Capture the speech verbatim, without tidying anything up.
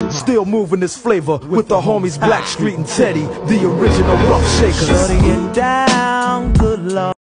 Still moving this flavor with the homies Blackstreet and Teddy, the original rough shakers. Shutting it down, good lord.